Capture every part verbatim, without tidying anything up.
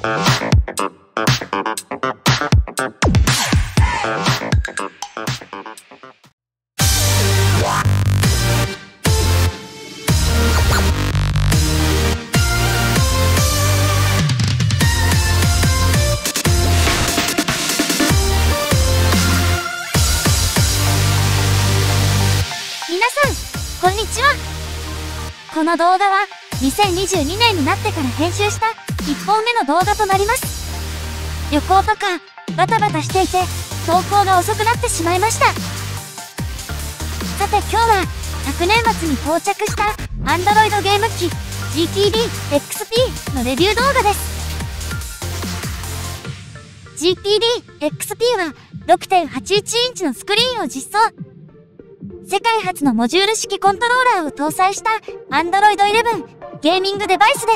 こんにちは。この動画はにせんにじゅうにねんになってから編集したいっぽんめの動画となります。旅行とかバタバタしていて投稿が遅くなってしまいました。さて今日は昨年末に到着した Android ゲーム機 ジーティーディーエックスピー のレビュー動画です。 ジーティーディーエックスピー は ろくてんはちいち インチのスクリーンを実装。世界初のモジュール式コントローラーを搭載した アンドロイドイレブン ゲーミングデバイスです。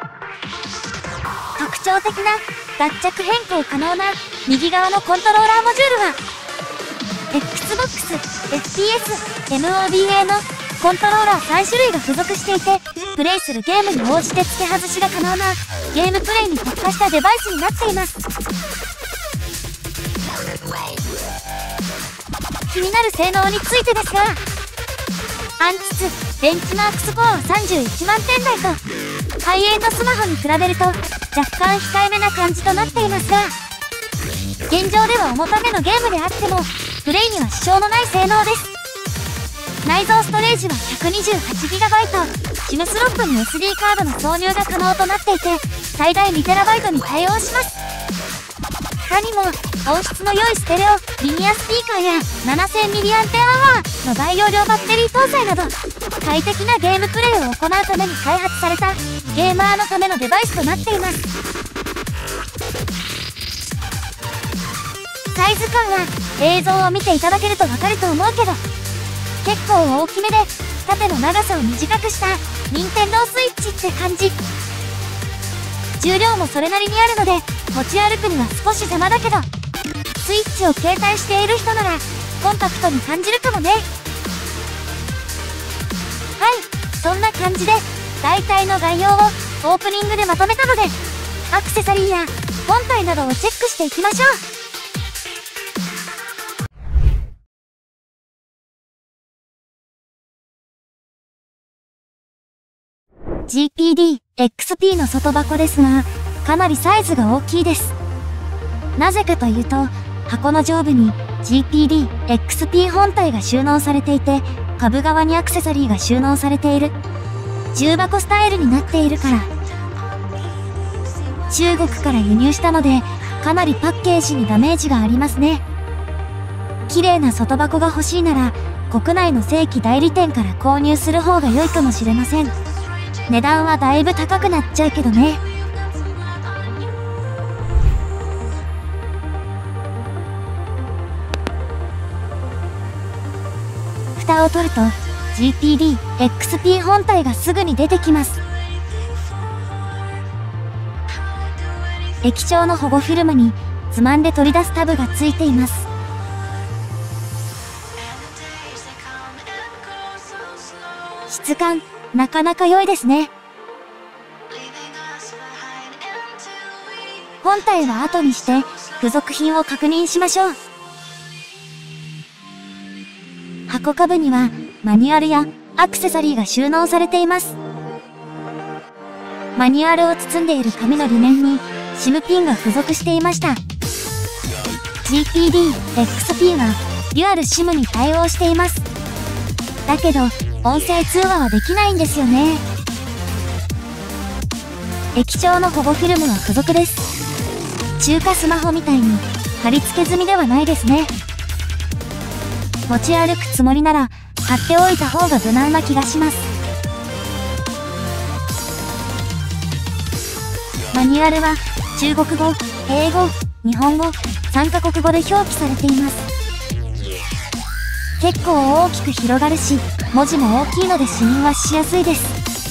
特徴的な脱着変更可能な右側のコントローラーモジュールは Xbox、エフピーエス、エムオーディーエー のコントローラーさんしゅるいが付属していて、プレイするゲームに応じて付け外しが可能なゲームプレイに特化したデバイスになっています。気になる性能についてですが、アンチツベンチマークスフォーはさんじゅういちまんてん台とハイエンドスマホに比べると若干控えめな感じとなっていますが、現状では重ためのゲームであってもプレイには支障のない性能です。内蔵ストレージは ひゃくにじゅうはちギガバイト、シム スロットに エスディー カードの挿入が可能となっていて最大 にテラバイト に対応します。他にも音質の良いステレオリニアスピーカーや ななせんミリアンペアアワー の大容量バッテリー搭載など快適なゲームプレイを行うために開発されたゲーマーのためのデバイスとなっています。サイズ感は映像を見ていただけるとわかると思うけど結構大きめで縦の長さを短くした任天堂スイッチって感じ。重量もそれなりにあるので持ち歩くには少し邪魔だけどスイッチを携帯している人ならコンパクトに感じるかもね。はい、そんな感じで大体の概要をオープニングでまとめたのでアクセサリーや本体などをチェックしていきましょう。ジーティーディーエックスピー の外箱ですが、かなりサイズが大きいです。なぜかというと、箱の上部に ジーティーディーエックスピー 本体が収納されていて、下部側にアクセサリーが収納されている、重箱スタイルになっているから。中国から輸入したので、かなりパッケージにダメージがありますね。綺麗な外箱が欲しいなら、国内の正規代理店から購入する方が良いかもしれません。値段はだいぶ高くなっちゃうけどね。蓋を取ると ジーティーディーエックスピー 本体がすぐに出てきます。液晶の保護フィルムにつまんで取り出すタブがついています。質感なかなか良いですね。本体は後にして付属品を確認しましょう。箱下部にはマニュアルやアクセサリーが収納されています。マニュアルを包んでいる紙の裏面に シム ピンが付属していました。ジーティーディーエックスピー はデュアル シム に対応しています。だけど音声通話はできないんですよね。液晶の保護フィルムは付属です。中華スマホみたいに貼り付け済みではないですね。持ち歩くつもりなら貼っておいた方が無難な気がします。マニュアルは中国語、英語、日本語、さんカ国語で表記されています。結構大きく広がるし、文字も大きいので視認はしやすいです。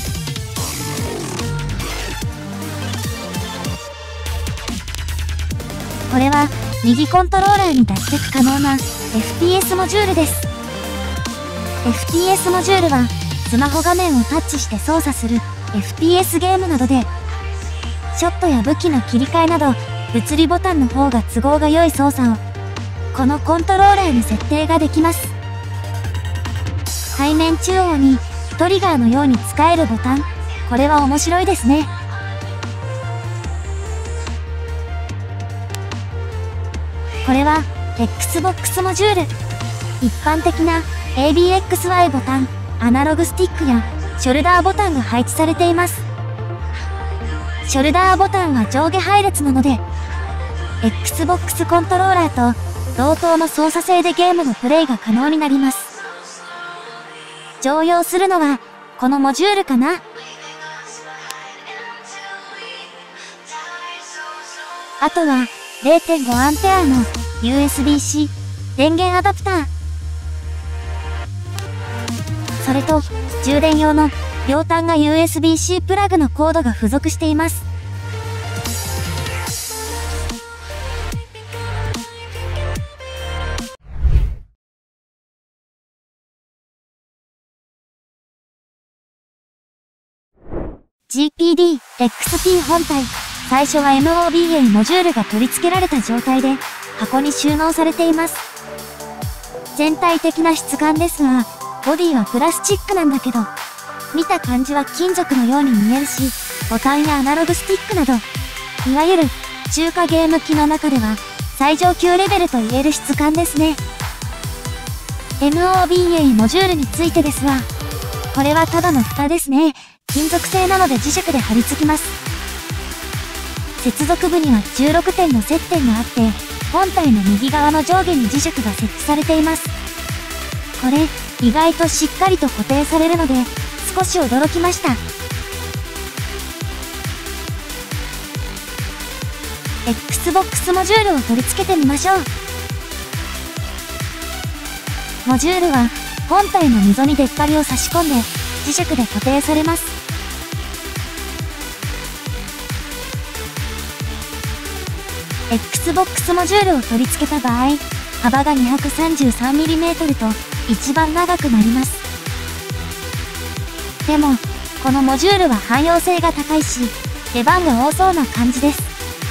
これは右コントローラーに脱着可能な エフピーエス モジュールです。エフピーエス モジュールはスマホ画面をタッチして操作する エフピーエス ゲームなどでショットや武器の切り替えなど、物理ボタンの方が都合が良い操作を、このコントローラーに設定ができます。背面中央にトリガーのように使えるボタン、これは面白いですね。これは Xbox モジュール。一般的な エービーエックスワイ ボタン、アナログスティックやショルダーボタンが配置されています。ショルダーボタンは上下配列なので、Xbox コントローラーと同等の操作性でゲームのプレイが可能になります。常用するのはこのモジュールかな。あとは れいてんごアンペアの ユーエスビー-C 電源アダプター。それと充電用の両端が ユーエスビー-C プラグのコードが付属しています。ジーピーディーエックスピー 本体、最初は エムオービーエー モジュールが取り付けられた状態で箱に収納されています。全体的な質感ですが、ボディはプラスチックなんだけど、見た感じは金属のように見えるし、ボタンやアナログスティックなど、いわゆる中華ゲーム機の中では最上級レベルと言える質感ですね。エムオービーエー モジュールについてですが、これはただの蓋ですね。金属製なので磁石で貼り付きます。接続部にはじゅうろくてんの接点があって、本体の右側の上下に磁石が設置されています。これ、意外としっかりと固定されるので、少し驚きました。Xbox モジュールを取り付けてみましょう。モジュールは、本体の溝に出っ張りを差し込んで、磁石で固定されます。Xbox モジュールを取り付けた場合、幅が にひゃくさんじゅうさんミリメートル と一番長くなります。でも、このモジュールは汎用性が高いし、出番が多そうな感じです。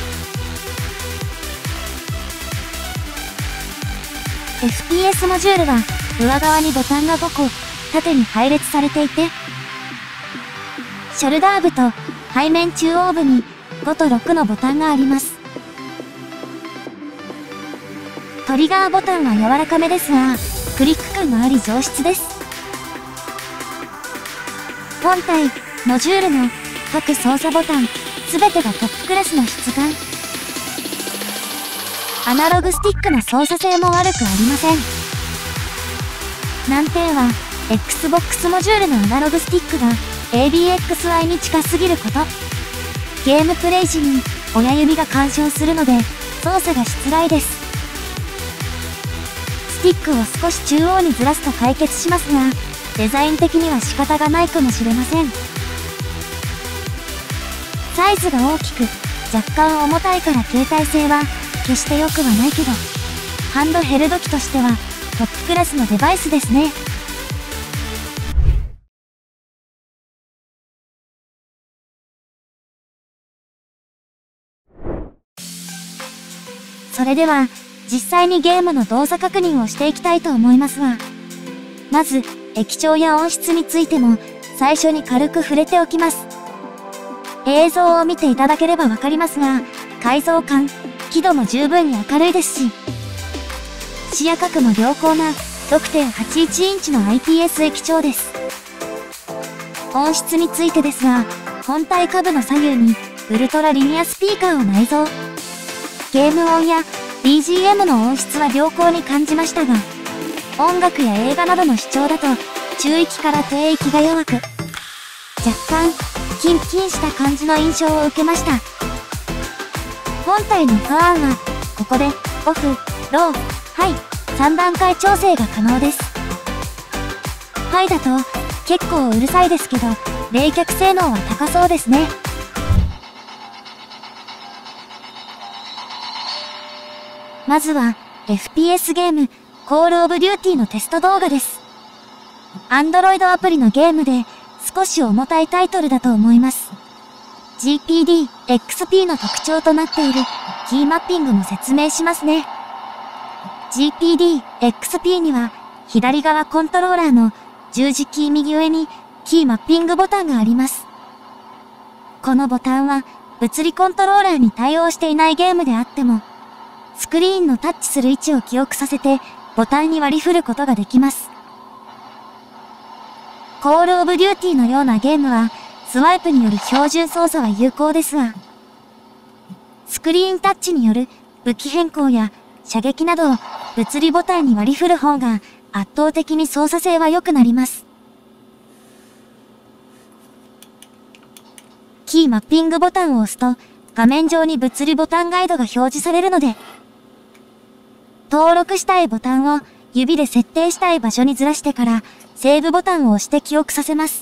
エフピーエス モジュールは、上側にボタンがごこ、縦に配列されていて、ショルダー部と背面中央部にごとろくのボタンがあります。トリガーボタンは柔らかめですが、クリック感があり上質です。本体、モジュールの各操作ボタン、すべてがトップクラスの質感。アナログスティックな操作性も悪くありません。難点は、Xbox モジュールのアナログスティックが エービーエックスワイ に近すぎること。ゲームプレイ時に親指が干渉するので操作がしづらいです。スティックを少し中央にずらすと解決しますが、デザイン的には仕方がないかもしれません。サイズが大きく、若干重たいから携帯性は決して良くはないけど、ハンドヘルド機としてはトップクラスのデバイスですね。それでは、実際にゲームの動作確認をしていきたいと思いますが、まず、液晶や音質についても最初に軽く触れておきます。映像を見ていただければわかりますが、解像感、輝度も十分に明るいですし、視野角も良好な ろくてんはちいち インチの アイピーエス 液晶です。音質についてですが、本体下部の左右にウルトラリニアスピーカーを内蔵。ゲーム音や ビージーエム の音質は良好に感じましたが、音楽や映画などの視聴だと中域から低域が弱く、若干キンキンした感じの印象を受けました。本体のパワーはここでオフ、ロー、ハイさん段階調整が可能です。ハイだと結構うるさいですけど、冷却性能は高そうですね。まずは エフピーエス ゲームコールオブデューティーのテスト動画です。Android アプリのゲームで少し重たいタイトルだと思います。 ジーピーディー、エックスピー の特徴となっているキーマッピングも説明しますね。ジーピーディー、エックスピー には左側コントローラーの十字キー右上にキーマッピングボタンがあります。このボタンは物理コントローラーに対応していないゲームであっても、スクリーンのタッチする位置を記憶させてボタンに割り振ることができます。コールオブデューティーのようなゲームはスワイプによる標準操作は有効ですが、スクリーンタッチによる武器変更や射撃などを物理ボタンに割り振る方が圧倒的に操作性は良くなります。キーマッピングボタンを押すと画面上に物理ボタンガイドが表示されるので、登録したいボタンを指で設定したい場所にずらしてからセーブボタンを押して記憶させます。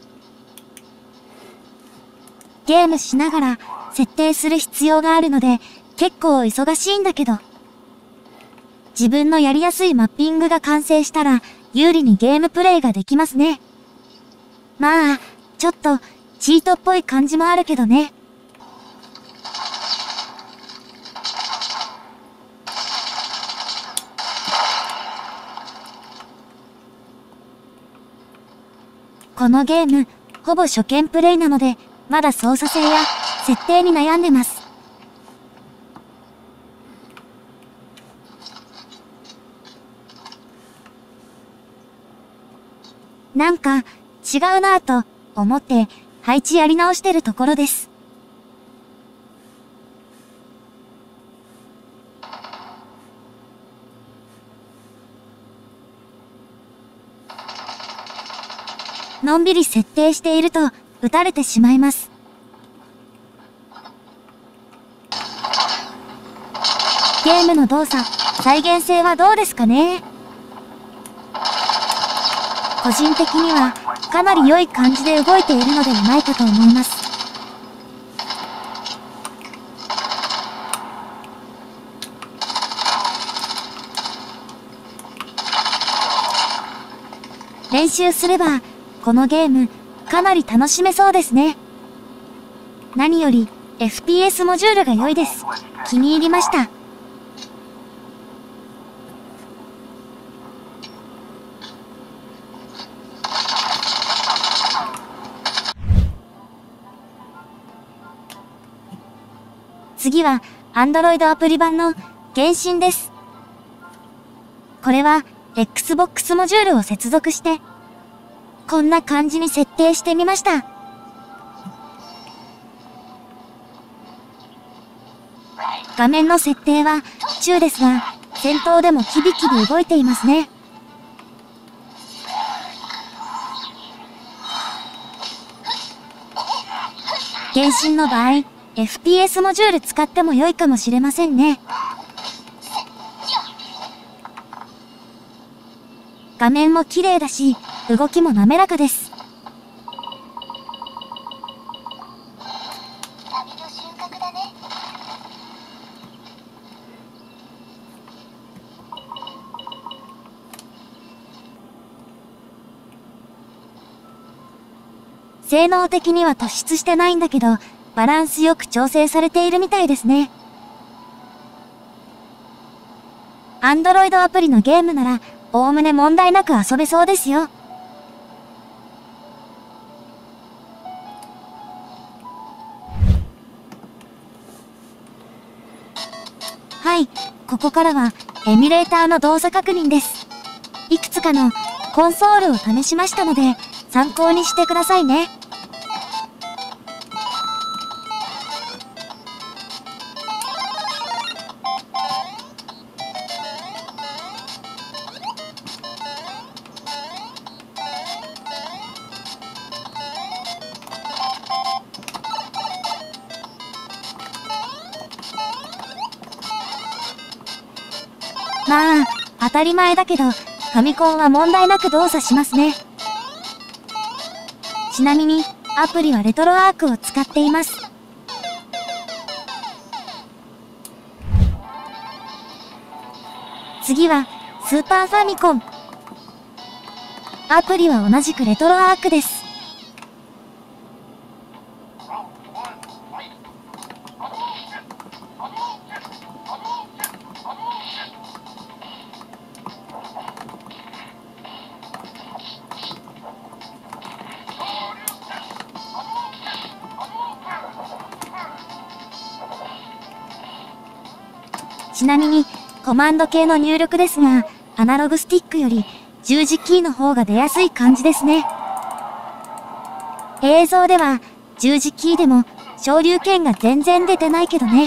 ゲームしながら設定する必要があるので結構忙しいんだけど、自分のやりやすいマッピングが完成したら有利にゲームプレイができますね。まあ、ちょっとチートっぽい感じもあるけどね。このゲーム、ほぼ初見プレイなので、まだ操作性や設定に悩んでます。なんか違うなぁと思って配置やり直してるところです。のんびり設定していると撃たれてしまいます。ゲームの動作、再現性はどうですかね？個人的にはかなり良い感じで動いているのではないかと思います。練習すればこのゲームかなり楽しめそうですね。何より エフピーエス モジュールが良いです。気に入りました。次は Android アプリ版の原神です。これは Xbox モジュールを接続してこんな感じに設定してみました。画面の設定は中ですが、戦闘でもキビキビ動いていますね。原神の場合、エフピーエス モジュール使っても良いかもしれませんね。画面も綺麗だし、動きも滑らかです。性能的には突出してないんだけど、バランスよく調整されているみたいですね。Android アプリのゲームなら、おおむね問題なく遊べそうですよ。はい、ここからはエミュレーターの動作確認です。いくつかのコンソールを試しましたので、参考にしてくださいね。まあ、当たり前だけど、ファミコンは問題なく動作しますね。ちなみに、アプリはレトロアークを使っています。次は、スーパーファミコン。アプリは同じくレトロアークです。 ちなみに、コマンド系の入力ですが、アナログスティックより十字キーの方が出やすい感じですね。映像では十字キーでも昇竜拳が全然出てないけどね。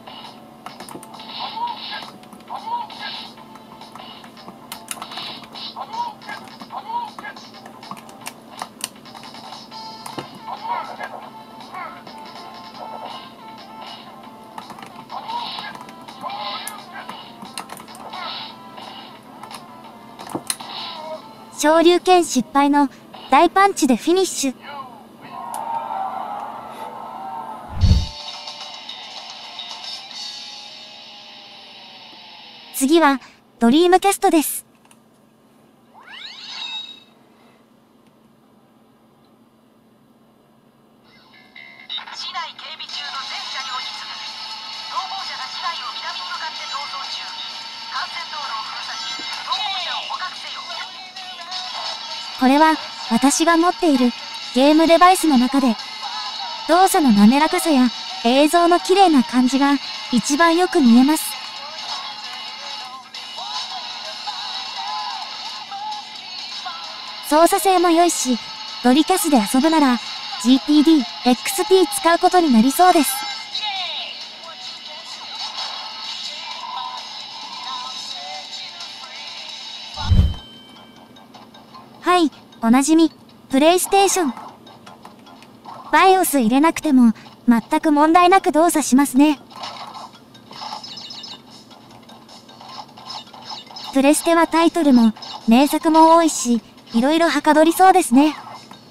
昇竜拳失敗の大パンチでフィニッシュ。次はドリームキャストです。 市内警備中の全車両に次ぐ逃亡者が市内を南に向かって逃走中。幹線道路を封鎖し逃亡者を捕獲せよ。 これは私が持っているゲームデバイスの中で動作の滑らかさや映像の綺麗な感じが一番よく見えます。操作性も良いし、ドリキャスで遊ぶなら ジーピーディー、エックスピー 使うことになりそうです。はい、おなじみ、プレイステーション。バイオス入れなくても全く問題なく動作しますね。プレステはタイトルも名作も多いし、いろいろはかどりそうですね。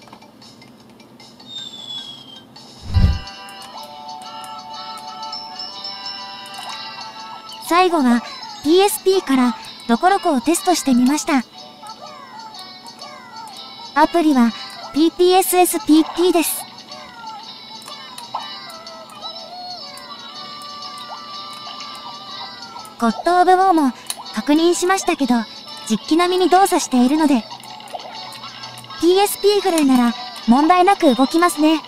最後は ピーエスピー からロコロコをテストしてみました。アプリは ピーピーエスエスピーピー です。ゴッド・オブ・ウォーも確認しましたけど、実機並みに動作しているので、ピーエスピー ぐらいなら問題なく動きますね。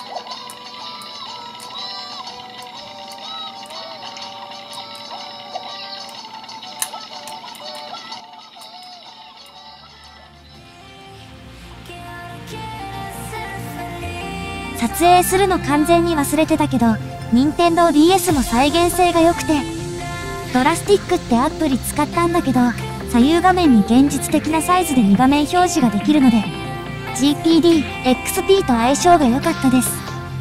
撮影するの完全に忘れてたけど、ニンテンドー ディーエス も再現性が良くて、ドラスティックってアプリ使ったんだけど、左右画面に現実的なサイズでに画面表示ができるので、ジーピーディー、エックスピー と相性が良かったです。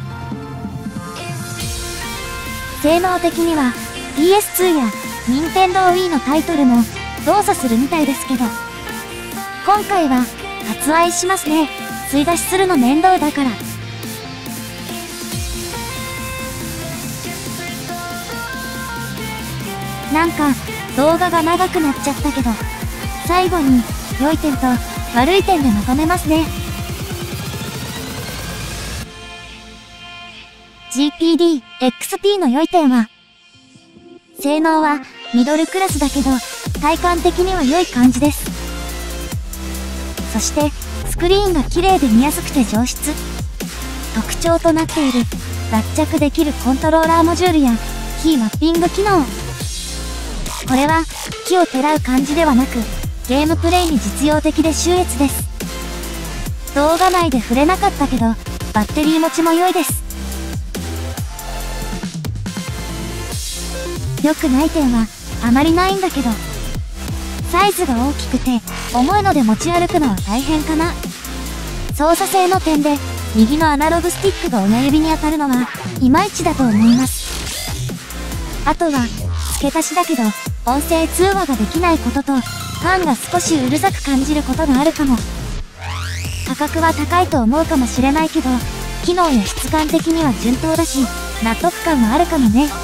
性能的には ピーエスツー や ニンテンドー ウィー のタイトルも動作するみたいですけど、今回は割愛しますね。吸い出しするの面倒だから。なんか動画が長くなっちゃったけど、最後に良い点と悪い点でまとめますね。ジーピーディー、エックスピー の良い点は、性能はミドルクラスだけど体感的には良い感じです。そしてスクリーンが綺麗で見やすくて上質。特徴となっている脱着できるコントローラーモジュールやキーマッピング機能。これは木をてらう感じではなく、ゲームプレイに実用的で秀逸です。動画内で触れなかったけど、バッテリー持ちも良いです。良くない点はあまりないんだけど、サイズが大きくて重いので持ち歩くのは大変かな。操作性の点で右のアナログスティックが親指に当たるのはいまいちだと思います。あとは付け足しだけど音声通話ができないことと、ファンが少しうるさく感じることがあるかも。価格は高いと思うかもしれないけど、機能や質感的には順当だし、納得感もあるかもね。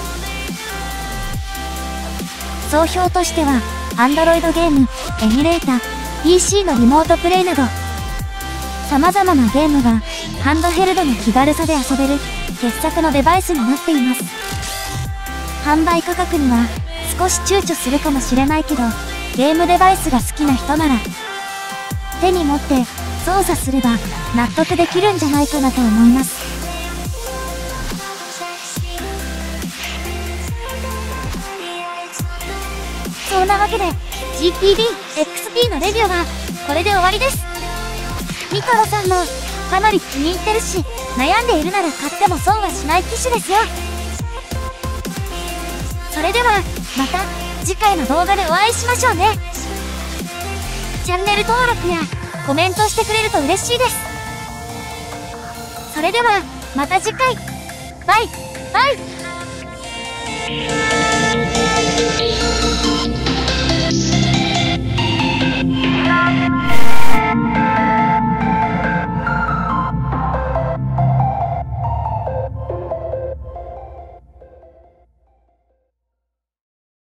総評としては、Android ゲーム、エミュレーター、ピーシー のリモートプレイなど、様々なゲームがハンドヘルドの気軽さで遊べる傑作のデバイスになっています。販売価格には少し躊躇するかもしれないけど、ゲームデバイスが好きな人なら手に持って操作すれば納得できるんじゃないかなと思います。 そんなわけで ジーピーディーエックスピー のレビューはこれで終わりです。ミカロさんもかなり気に入ってるし、悩んでいるなら買っても損はしない機種ですよ。それではまた次回の動画でお会いしましょうね。チャンネル登録やコメントしてくれると嬉しいです。それではまた次回。バイバイ。